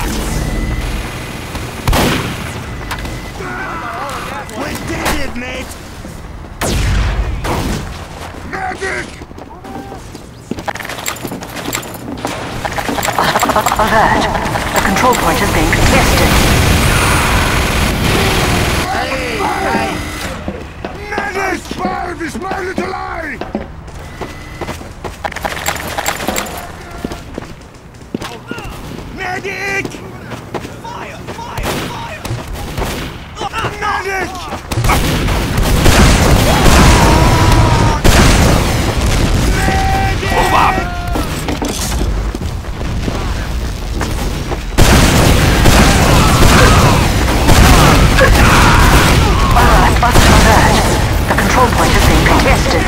We did it, mate! Medic! Alert. The control point is being contested. Hey! Medic! Fire this my little eye! Medic! Fire! Fire! Fire! Medic! Move up! Alert. The control point is being contested.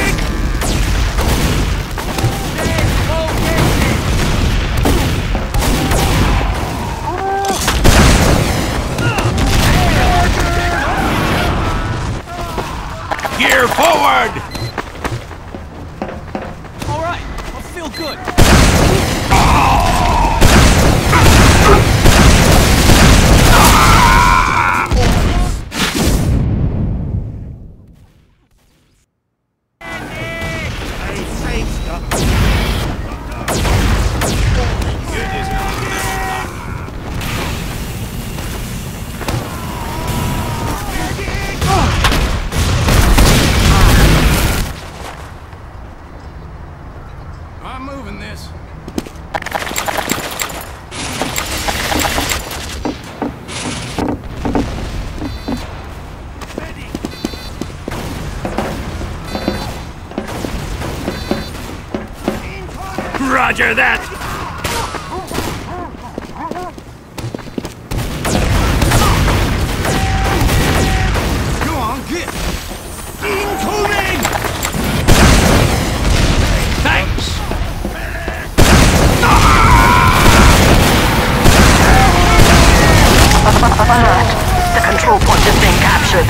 Gear forward! All right, I feel good. I'm moving this. Roger that! Go on, get! Incoming! Thanks! Alert. The control point is being captured.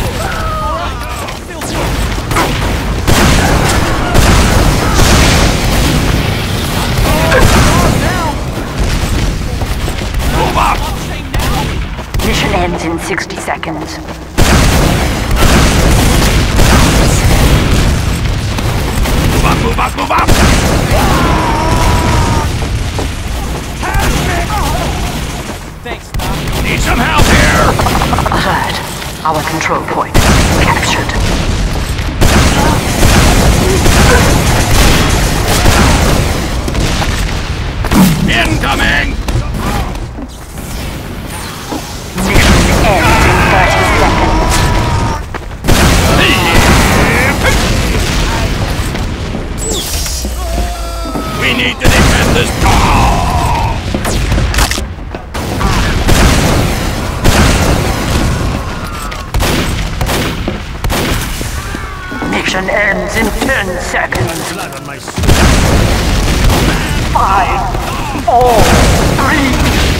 Move up! Mission ends in 60 seconds. Move up, move up, move up! Thanks, Doc. Need some help here! Alert. Our control point captured. Incoming! Mission ends in 30 seconds. We need to defend this town! Mission ends in 10 seconds. 5, 4, 3,